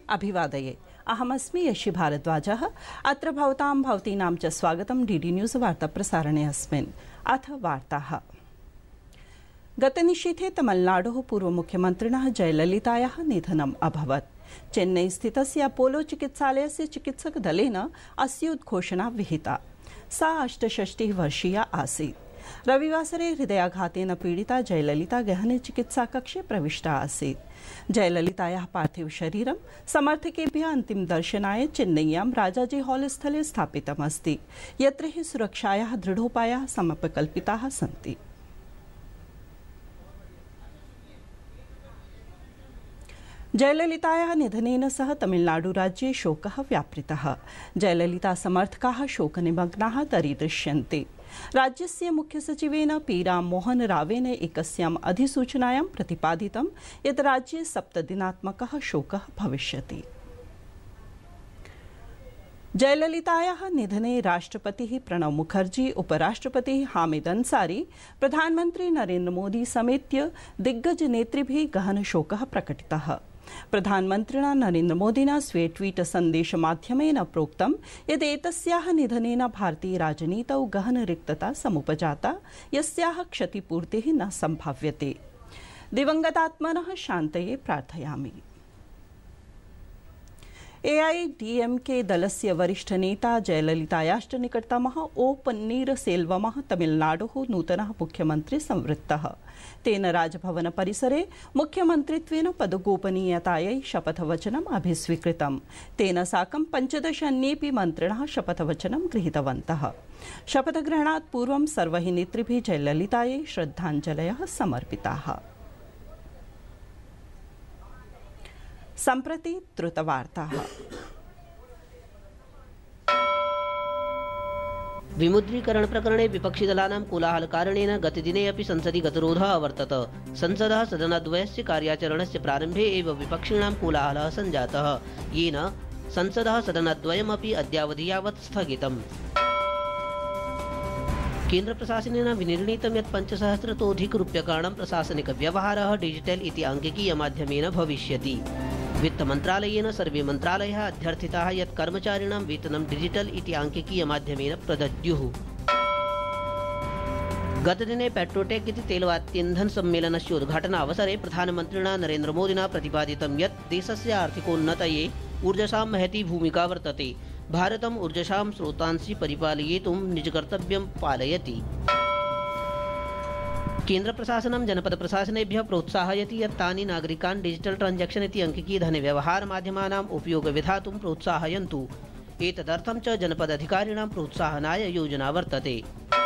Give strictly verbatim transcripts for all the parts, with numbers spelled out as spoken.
अभिवादये। अहमस्मि यशि भारद्वाजः। अत्र भवतां भवतीनां च स्वागतं डीडी न्यूज़ वार्ताप्रसारणे अस्मिन्। अथ वार्ताः। गतनिशीथे तमिलनाडोः पूर्वमुख्यमन्त्रिणः जयललितायाः निधनम् अभवत्। चेन्नई स्थितस्य अपोलो चिकित्सालयस्य चिकित्सकदलेन अस्य उद्घोषणा विहिता। सा अष्टषष्टिः वर्षीया आसीत्। रविवासरे हृदयाघातेन पीडिता जयललिता गहने चिकित्साकक्षे प्रविष्टा आसीत्। जयललितायाः पार्थिव शरीरं समर्थकेभ्यः अन्तिमदर्शनाय चेन्नय्यां राजाजी हॉल स्थले स्थापितमस्ति, यत्र हि सुरक्षायाः दृढोपायाः समपकल्पिताः सन्ति। जयललितायाः निधनेन सह तमिलनाडुराज्ये शोकः व्यापृतः। जयललिता समर्थकाः शोकनिमग्नाः दरीदृश्यन्ते। राज्यस्य मुख्यसचिवेन पी राममोहन रावेन एकस्याम् अधिसूचनायां प्रतिपादितं यत् राज्ये सप्तदिनात्मकः शोकः भविष्यति। जयललितायाः निधने राष्ट्रपतिः प्रणब मुखर्जी, उपराष्ट्रपतिः हामिद अंसारी, प्रधानमंत्री नरेंद्र मोदी समेत्य दिग्गज नेतृभिः गहन शोकः प्रकटितः। प्रधानमन्त्रिणा नरेंद्र मोदिना स्वे ट्वीट सन्देशमाध्यमेन प्रोक्तं यत् एतस्याः निधनेन भारतीय राजनीतौ गहन रिक्तता समुपजाता, यस्याः क्षतिपूर्तिः न सम्भाव्यते। दिवंगतात्मनः शान्तये प्रार्थयामि। एआईडीएमके दलस्य वरिष्ठ नेता जयललितायाश्च निकटतमः ओ पन्नीरसेल्वमः तमिलनाडोः नूतनः मुख्यमन्त्री संवृत्तः। तेन राजभवन परिसरे मुख्यमन्त्रित्वेन पदगोपनीयतायै शपथवचनम् अभिस्वीकृतम्। तेन साकं पञ्चदश अन्येऽपि मन्त्रिणः शपथवचनं गृहीतवन्तः। शपथग्रहणात् पूर्वं सर्वैः नेतृभिः जयललितायै श्रद्धाञ्जलयः समर्पिताः। सम्प्रति द्रुतवार्ताः। विमुद्रीकरण प्रकरणे विपक्षिदलानां कोलाहलकारणेन गतदिने अपि संसदि गतिरोधः अवर्तत। संसदः सदनद्वयस्य कार्याचरणस्य प्रारम्भे एव विपक्षिणां कोलाहलः सञ्जातः, येन संसदः सदनद्वयमपि अद्यावधि यावत् स्थगितम्। केन्द्रप्रशासनेन विनिर्णीतं यत् पञ्चसहस्रतोऽधिकरूप्यकाणां प्रशासनिकव्यवहारः डिजिटल इति आङ्किकीयमाध्यमेन भविष्यति। वित्तमन्त्रालयेन सर्वे मन्त्रालयाः अध्यर्थिताः यत् कर्मचारिणां वेतनं डिजिटल इति आङ्किकीयमाध्यमेन प्रदद्युः। गतदिने पेट्रोटेक इति तैलवात्यन्धन सम्मेलनस्य उद्घाटनावसरे प्रधानमन्त्रिणा नरेंद्र मोदिना प्रतिपादितं यत् देशस्य आर्थिकोन्नतये ऊर्जसां महती भूमिका वर्तते। भारतम् ऊर्जसां स्रोतांसि परिपालयितुं निजकर्तव्यं पालयति। केन्द्रप्रशासनं जनपदप्रशासनेभ्यः प्रोत्साहयति यत् तानि नागरिकान् डिजिटल ट्रांजैक्शन इति अंकिकीय धनव्यवहारमाध्यमानाम् उपयोग विधातुं प्रोत्साहयन्तु। एतदर्थं च जनपदाधिकारिणां प्रोत्साहनाय योजना वर्तते।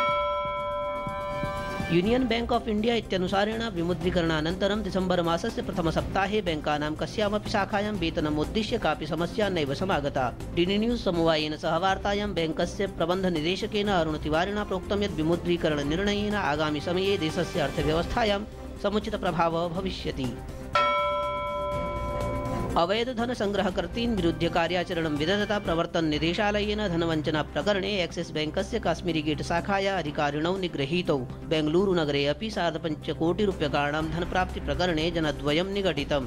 यूनियन बैंक ऑफ इंडिया इत्यनुसारेण विमुद्रीकरणानन्तरं दिसम्बर मासस्य प्रथमसप्ताहे बैंकानां कस्यामपि शाखायां वेतनमुद्दिश्य कापि समस्या नैव समागता। डीडी न्यूज़ समवायेन सह वार्तायां बैंकस्य प्रबन्धनिदेशकेन अरुण तिवारिणा प्रोक्तं यत् विमुद्रीकरणनिर्णयेन आगामि समये देशस्य अर्थव्यवस्थायां समुचितप्रभावः भविष्यति। अवैध धन संग्रहकर्तॄन् विरुध्य कार्याचरणं विदधता प्रवर्तन निदेशालयेन धनवञ्चना प्रकरणे एक्सिस बैंकस्य काश्मीरी गेट शाखाया अधिकारिणौ निगृहीतौ। बेंगलुरु नगरे अपि सार्धपञ्चकोटिरूप्यकाणां धनप्राप्ति प्रकरणे जनद्वयं निगडितम्।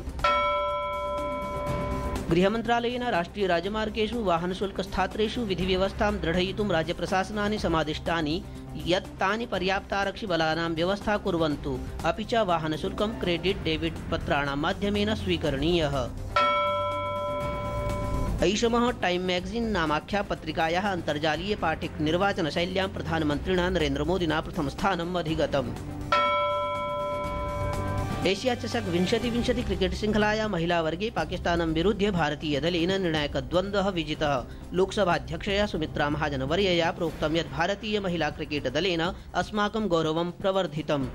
गृहमन्त्रालयेन राष्ट्रिय राजमार्गेषु वाहनशुल्कस्थात्रेषु विधिव्यवस्थां दृढयितुं राज्यप्रशासनानि समादिष्टानि यत् तानि पर्याप्तारक्षिबलानां व्यवस्था कुर्वन्तु, अपि च वाहनशुल्कं क्रेडिट डेबिट पत्राणां माध्यमेन स्वीकरणीयः। ऐषमः टाइम मैगजीन नामाख्या पत्रिकायाः अन्तर्जालीय पाठिक निर्वाचनशैल्यां प्रधानमन्त्रिणा नरेंद्र मोदिना प्रथमस्थानम् अधिगतम्। एशिया चषक विंशति विंशति क्रिकेट श्रृंखलाया महिला वर्गे पाकिस्तानं विरुध्य भारतीय दलेन निर्णायकद्वन्द्वः विजितः। लोकसभाध्यक्षया सुमित्रा महाजनवर्यया प्रोक्तं यत् भारतीय महिला क्रिकेट दलेन अस्माकं गौरवं प्रवर्धितम्।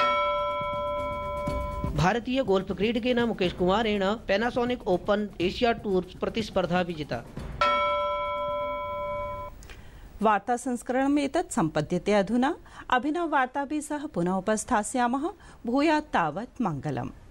भारतीय गोल्फ क्रीडकेन मुकेश कुमारेण पैनासोनिक ओपन एशिया टूर प्रतिस्पर्धा विजिता। वार्ता संस्करणम् एतत् सम्पद्यते अधुना। अभिनव वार्ताभिः सह पुनः उपस्थास्यामः। भूयात् तावत् मङ्गलम्।